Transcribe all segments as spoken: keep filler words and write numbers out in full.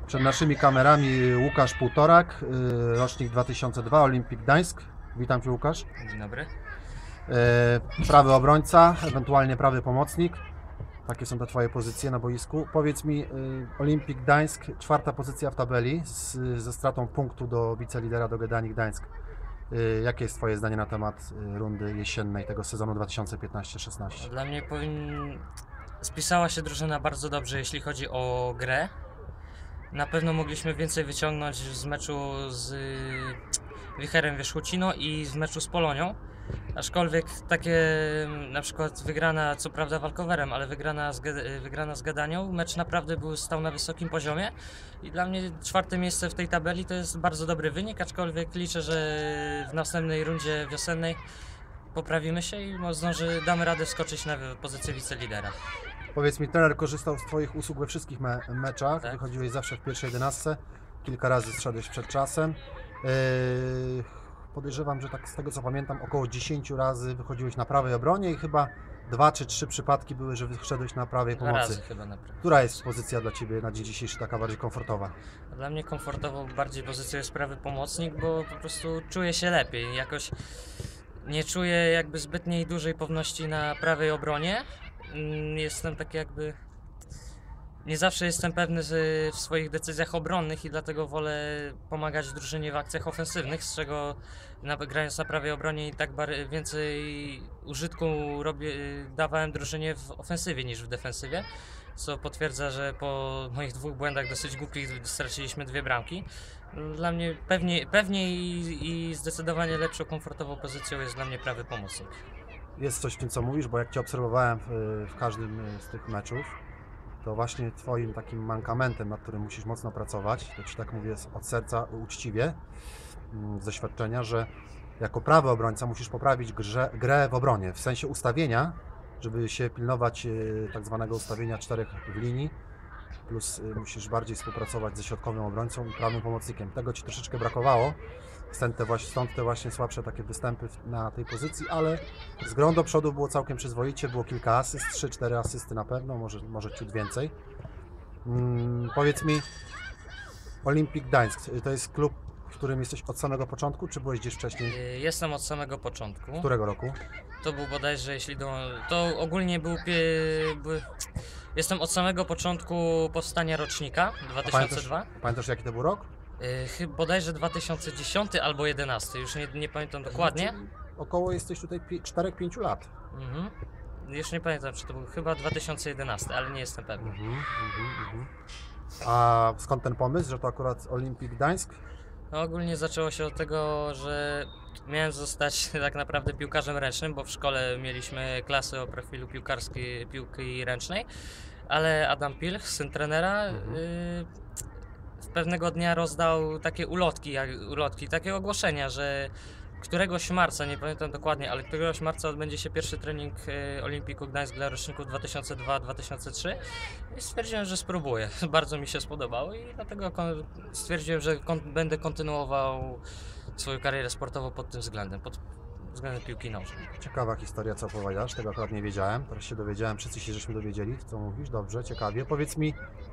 Przed naszymi kamerami Łukasz Półtorak, rocznik dwa tysiące dwa, Olimpik Gdańsk. Witam Cię, Łukasz. Dzień dobry. Prawy obrońca, ewentualnie prawy pomocnik. Takie są te Twoje pozycje na boisku. Powiedz mi, Olimpik Gdańsk, czwarta pozycja w tabeli z, ze stratą punktu do wicelidera do Gdańsk Gdańsk. Jakie jest Twoje zdanie na temat rundy jesiennej tego sezonu dwa tysiące piętnaście szesnaście? Dla mnie powin... spisała się drużyna bardzo dobrze, jeśli chodzi o grę. Na pewno mogliśmy więcej wyciągnąć z meczu z Wicherem Wierzchócino i z meczu z Polonią. Aczkolwiek takie na przykład wygrana, co prawda walkowerem, ale wygrana z, wygrana z Gadanią, mecz naprawdę był, stał na wysokim poziomie i dla mnie czwarte miejsce w tej tabeli to jest bardzo dobry wynik, aczkolwiek liczę, że w następnej rundzie wiosennej poprawimy się i zdąży, damy radę wskoczyć na pozycję wicelidera. Powiedz mi, trener korzystał z Twoich usług we wszystkich me meczach, tak? Wychodziłeś zawsze w pierwszej jedenastce, kilka razy zszedłeś przed czasem. Yy, podejrzewam, że tak z tego co pamiętam, około dziesięć razy wychodziłeś na prawej obronie i chyba dwa czy trzy przypadki były, że wyszedłeś na prawej Dwa pomocy. razy chyba naprawdę. Która jest pozycja dla Ciebie na dzień dzisiejszy taka bardziej komfortowa? Dla mnie komfortowo bardziej pozycja jest prawy pomocnik, bo po prostu czuję się lepiej. Jakoś nie czuję jakby zbytniej dużej pewności na prawej obronie. Jestem tak jakby... Nie zawsze jestem pewny w swoich decyzjach obronnych i dlatego wolę pomagać drużynie w akcjach ofensywnych, z czego na, grając na prawej obronie i tak więcej użytku robię, dawałem drużynie w ofensywie niż w defensywie, co potwierdza, że po moich dwóch błędach dosyć głupich straciliśmy dwie bramki. Dla mnie pewnie, pewnie i, i zdecydowanie lepszą, komfortową pozycją jest dla mnie prawy pomocnik. Jest coś w tym, co mówisz, bo jak Cię obserwowałem w, w każdym z tych meczów, to właśnie Twoim takim mankamentem, nad którym musisz mocno pracować, to Ci tak mówię od serca, uczciwie, z doświadczenia, że jako prawy obrońca musisz poprawić grze, grę w obronie, w sensie ustawienia, żeby się pilnować tak zwanego ustawienia czterech w linii, plus musisz bardziej współpracować ze środkowym obrońcą i prawym pomocnikiem. Tego Ci troszeczkę brakowało, stąd te właśnie, stąd te właśnie słabsze takie występy na tej pozycji, ale z grą do przodu było całkiem przyzwoicie, było kilka asyst, trzy cztery asysty na pewno, może, może ciut więcej. Hmm, powiedz mi, Olimpik Gdańsk, to jest klub, w którym jesteś od samego początku, czy byłeś gdzieś wcześniej? Jestem od samego początku. Którego roku? To był bodajże, jeśli do... to ogólnie był... był... Jestem od samego początku powstania rocznika dwa tysiące dwa. Pamiętasz, pamiętasz jaki to był rok? Chyba bodajże dwa tysiące dziesiąty albo jedenasty, już nie, nie pamiętam dokładnie. Około jesteś tutaj cztery pięć lat. Mhm. Już nie pamiętam, czy to był chyba dwa tysiące jedenasty, ale nie jestem pewny. Mhm, mhm, mhm. A skąd ten pomysł, że to akurat Olimpik Gdańsk? No, ogólnie zaczęło się od tego, że miałem zostać tak naprawdę piłkarzem ręcznym, bo w szkole mieliśmy klasy o profilu piłkarskiej, piłki ręcznej, ale Adam Pilch, syn trenera, mhm. y pewnego dnia rozdał takie ulotki, jak, ulotki, takie ogłoszenia, że któregoś marca, nie pamiętam dokładnie, ale któregoś marca odbędzie się pierwszy trening e, Olimpiku Gdańsk dla roczników dwa tysiące dwa dwa tysiące trzy i stwierdziłem, że spróbuję. Bardzo mi się spodobało i dlatego stwierdziłem, że kon będę kontynuował swoją karierę sportową pod tym względem, pod względem piłki nożnej. Ciekawa historia, co opowiadasz, tego akurat nie wiedziałem, teraz się dowiedziałem, wszyscy się żeśmy dowiedzieli, co mówisz, dobrze, ciekawie. Powiedz mi,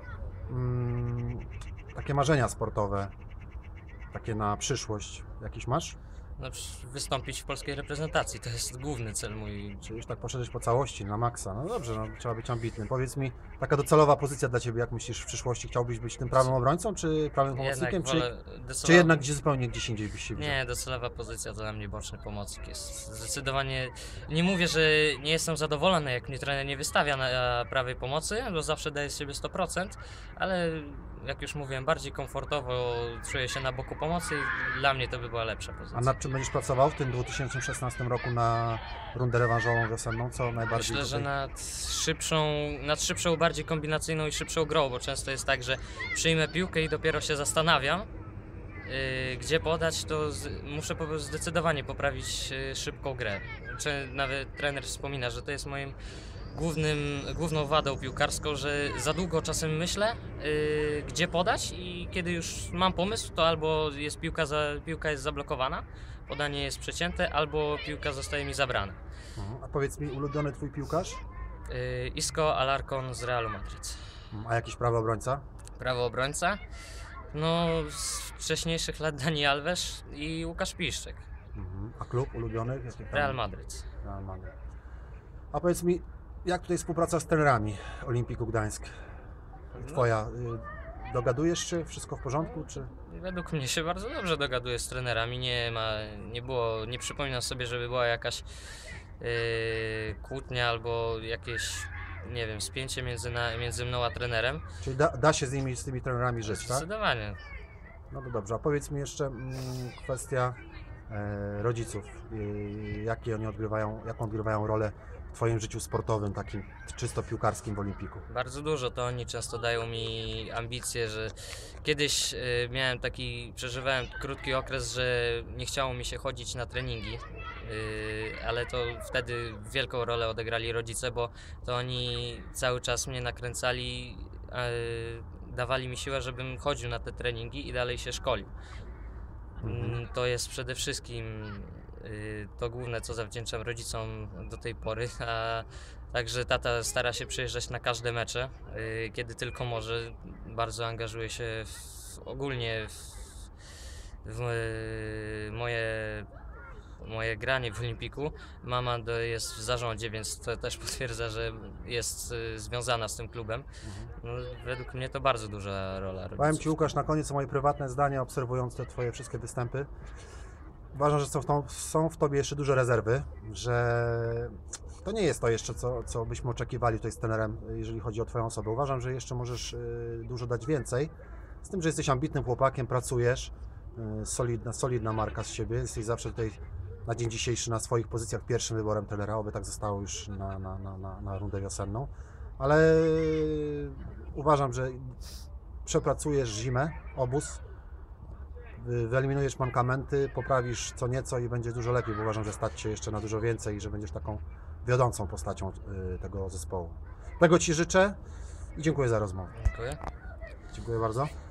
mm, takie marzenia sportowe, takie na przyszłość, jakieś masz? No, wystąpić w polskiej reprezentacji, to jest główny cel mój. Czy już tak poszedłeś po całości, na maksa? No dobrze, no, trzeba być ambitnym. Powiedz mi, taka docelowa pozycja dla Ciebie, jak myślisz w przyszłości, chciałbyś być tym prawym obrońcą, czy prawym pomocnikiem, czy, docelowa... czy jednak gdzie zupełnie gdzieś indziej byś się widział? Nie, docelowa pozycja to dla mnie boczny pomocnik jest zdecydowanie... Nie mówię, że nie jestem zadowolony, jak mnie trener nie wystawia na prawej pomocy, bo zawsze daję z siebie sto procent, ale jak już mówiłem, bardziej komfortowo czuję się na boku pomocy i dla mnie to by była lepsza pozycja. A nad czym będziesz pracował w tym dwa tysiące szesnastym roku na rundę rewanżową wiosenną? Co najbardziej Myślę, tutaj... że nad szybszą, nad szybszą, bardziej kombinacyjną i szybszą grą, bo często jest tak, że przyjmę piłkę i dopiero się zastanawiam, yy, gdzie podać, to z, muszę po, zdecydowanie poprawić yy, szybką grę. Czy nawet trener wspomina, że to jest moim głównym, główną wadą piłkarską, że za długo czasem myślę, yy, gdzie podać i kiedy już mam pomysł, to albo jest piłka, za, piłka jest zablokowana, podanie jest przecięte, albo piłka zostaje mi zabrana. A powiedz mi, ulubiony Twój piłkarz? Yy, Isco Alarcón z Realu Madryt. A jakiś prawy obrońca? Prawy obrońca. No, z wcześniejszych lat Dani Alves i Łukasz Piszczek. Mhm. A klub ulubiony? Jaki tam? Real Madryt. Real Madryt. A powiedz mi, jak tutaj współpraca z trenerami Olimpiku Gdańsk? Twoja, y, dogadujesz się? Wszystko w porządku, czy? Według mnie się bardzo dobrze dogaduję z trenerami. Nie ma, nie było, nie przypominam sobie, żeby była jakaś yy, kłótnia albo jakieś, nie wiem, spięcie między, na, między mną a trenerem. Czyli da, da się z nimi, z tymi trenerami żyć, tak? Zdecydowanie. No to dobrze, a powiedz mi jeszcze mm, kwestia e, rodziców. I jakie oni odgrywają, jaką odgrywają rolę w Twoim życiu sportowym, takim czysto piłkarskim w Olimpiku? Bardzo dużo, to oni często dają mi ambicje, że kiedyś y, miałem taki, przeżywałem krótki okres, że nie chciało mi się chodzić na treningi, y, ale to wtedy wielką rolę odegrali rodzice, bo to oni cały czas mnie nakręcali, y, dawali mi siłę, żebym chodził na te treningi i dalej się szkolił. Mhm. Mm, To jest przede wszystkim y, to główne, co zawdzięczam rodzicom do tej pory, a także tata stara się przyjeżdżać na każde mecze, y, kiedy tylko może. Bardzo angażuje się w, ogólnie w, w y, moje, moje granie w Olimpiku. Mama do, jest w zarządzie, więc to też potwierdza, że jest y, związana z tym klubem. No, według mnie to bardzo duża rola rodziców. Powiem Ci, Łukasz, na koniec moje prywatne zdanie, obserwując te Twoje wszystkie występy. Uważam, że są w, tą, są w Tobie jeszcze duże rezerwy, że to nie jest to jeszcze, co, co byśmy oczekiwali tutaj z trenerem, jeżeli chodzi o Twoją osobę. Uważam, że jeszcze możesz y, dużo dać więcej, z tym, że jesteś ambitnym chłopakiem, pracujesz, y, solidna, solidna marka z siebie, jesteś zawsze tutaj na dzień dzisiejszy na swoich pozycjach pierwszym wyborem trenera, oby tak zostało już na, na, na, na, na rundę wiosenną, ale y, uważam, że przepracujesz zimę, obóz, wy- wyeliminujesz mankamenty, poprawisz co nieco i będzie dużo lepiej, bo uważam, że stać się jeszcze na dużo więcej i że będziesz taką wiodącą postacią y, tego zespołu. Tego Ci życzę i dziękuję za rozmowę. Dziękuję. Dziękuję bardzo.